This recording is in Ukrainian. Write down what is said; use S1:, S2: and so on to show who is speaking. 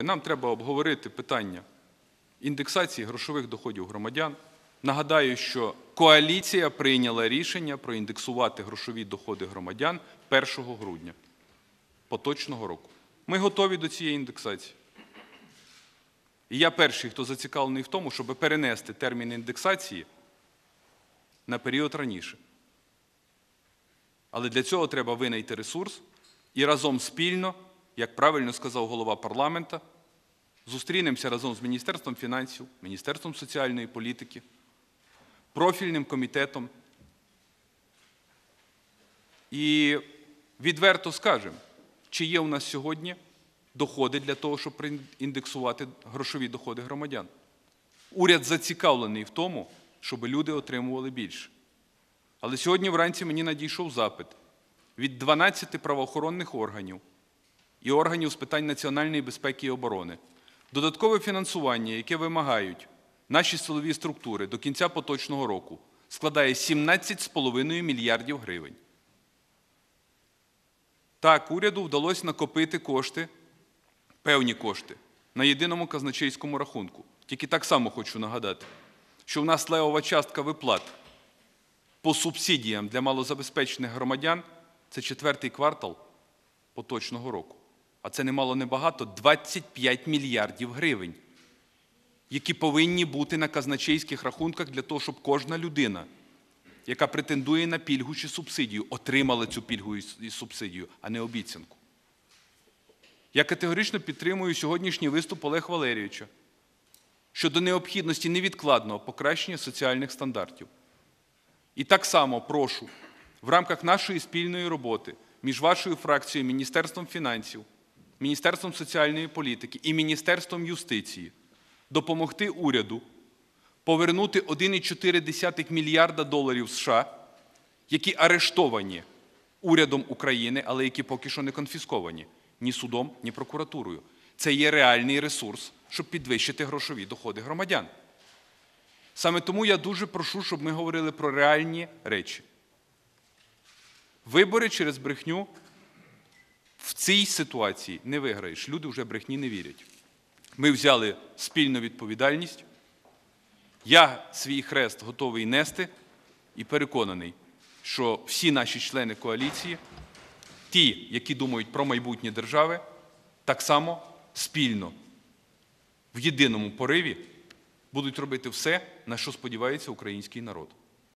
S1: Нам треба обговорити питання індексації грошових доходів громадян. Нагадаю, що коаліція прийняла рішення проіндексувати грошові доходи громадян 1 грудня поточного року. Ми готові до цієї індексації. І я перший, хто зацікавлений в тому, щоб перенести термін індексації на період раніше. Але для цього треба винайти ресурс і разом спільно, як правильно сказав голова парламенту, зустрінемося разом з Міністерством фінансів, Міністерством соціальної політики, профільним комітетом і відверто скажемо, чи є у нас сьогодні доходи для того, щоб індексувати грошові доходи громадян. Уряд зацікавлений в тому, щоб люди отримували більше. Але сьогодні вранці мені надійшов запит від 12 правоохоронних органів і органів з питань національної безпеки і оборони. Додаткове фінансування, яке вимагають наші силові структури до кінця поточного року, складає 17,5 мільярдів гривень. Так, уряду вдалося накопити кошти, певні кошти, на єдиному казначейському рахунку. Тільки так само хочу нагадати, що в нас левова частка виплат по субсидіям для малозабезпечених громадян – це 4-й квартал поточного року. А це немало небагато – 25 мільярдів гривень, які повинні бути на казначейських рахунках для того, щоб кожна людина, яка претендує на пільгу чи субсидію, отримала цю пільгу і субсидію, а не обіцянку. Я категорично підтримую сьогоднішній виступ Олега Валерійовича щодо необхідності невідкладного покращення соціальних стандартів. І так само прошу в рамках нашої спільної роботи між вашою фракцією, Міністерством фінансів, Міністерством соціальної політики і Міністерством юстиції допомогти уряду повернути 1,4 мільярда доларів США, які арештовані урядом України, але які поки що не конфісковані ні судом, ні прокуратурою. Це є реальний ресурс, щоб підвищити грошові доходи громадян. Саме тому я дуже прошу, щоб ми говорили про реальні речі. Вибори через брехню в цій ситуації не виграєш. Люди вже брехні не вірять. Ми взяли спільну відповідальність. Я свій хрест готовий нести і переконаний, що всі наші члени коаліції, ті, які думають про майбутнє держави, так само спільно, в єдиному пориві будуть робити все, на що сподівається український народ.